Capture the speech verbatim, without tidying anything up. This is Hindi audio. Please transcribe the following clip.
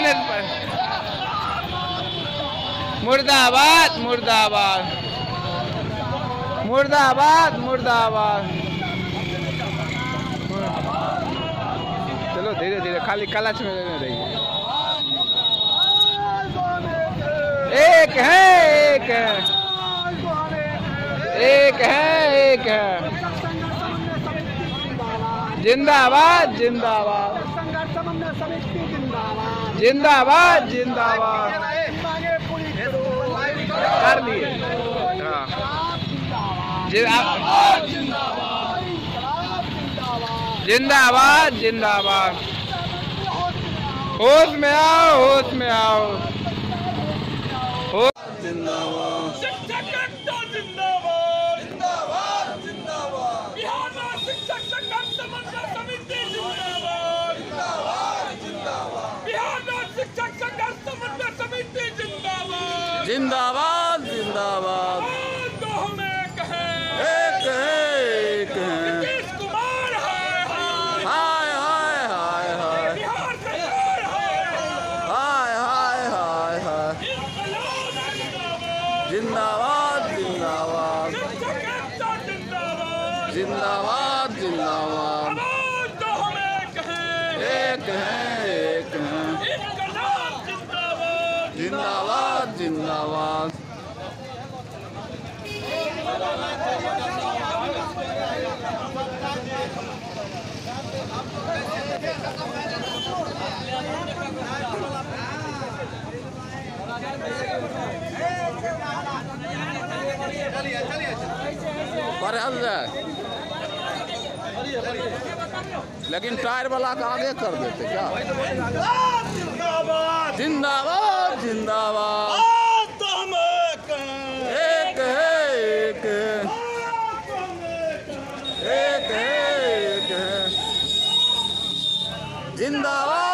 कौन इस पर? मुर्दाबाद मुर्दाबाद मुर्दाबाद मुर्दाबाद। चलो धीरे धीरे, खाली क्लच में रहिए। एक है एक है एक है एक है। जिंदाबाद जिंदाबाद जिंदाबाद जिंदाबाद। कर लिए जिंदाबाद जिंदाबाद। होश में आओ होश में आओ। जिंदाबाद जिंदाबाद जिंदाबाद जिंदाबाद। बिहार में शिक्षक संघर्ष समन्वय समिति जिंदाबाद जिंदाबाद जिंदाबाद। बिहार में शिक्षक संघर्ष समन्वय समिति जिंदाबाद जिंदाबाद जिंदाबाद। तो हम एक हैं एक है एक है। नीतीश कुमार हाय हाय हाय हाय हाय बिहार सरकार हाय हाय हाय हाय। जिंदाबाद जिंदाबाद जिंदाबाद जिंदाबाद। तो हम एक हैं एक है एक है। जिंदाबाद जिंदाबाद। पर हल जाए, लेकिन टायर वाला का आगे कर देते क्या? जिंदाबाद जिंदाबाद जिंदाबाद। तो हम एक हैं एक है एक है एक है एक है। जिंदाबाद